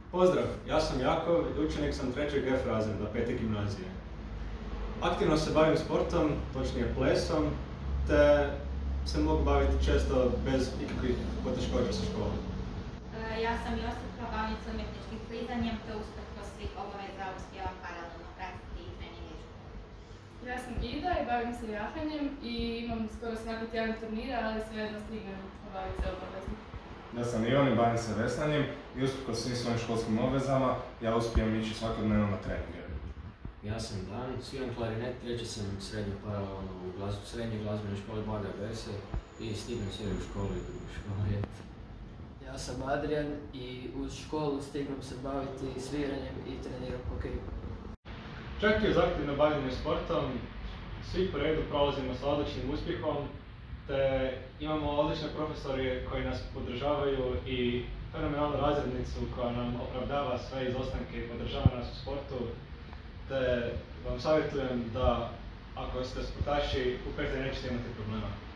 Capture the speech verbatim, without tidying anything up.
Pozdrav, ja sam Jakov i učenik sam trećeg F razreda pete gimnazije. Aktivno se bavim sportom, točnije plesom, te se mogu baviti često bez ikakvih poteškoća sa školom. Ja sam Josipa, bavim se umjetničkim klizanjem, te usprkos svih obaveza uspijevam paralelno pratiti i treninge. Ja sam Ida i bavim se jahanjem i imam skoro svaki tjedan turnira, ali svejedno stignem obaviti se obavezno. Ja sam Ivan i bavim se veslanjem i usprkos svim svojim školskim obvezama ja uspijem ići svakodnevno na treninge. Ja sam Dan, sviram klarinet, treći sam srednje paralelno u glazbu, srednjoj glazbenoj školi Blaga Berse i stignem sviram u školi u školi. Ja sam Adrian i uz školu stignem se baviti sviranjem i treniram hokej. Čak i uz aktivno bavljenje sportom, svi po redu prolazimo sa odličnim uspjehom, te imamo odlične profesori koji nas podržavaju i fenomenalnu razrednicu koja nam opravdava sve izostanke i podržava nas u sportu. Te vam savjetujem da ako ste sportaši, u petoj nećete imati problema.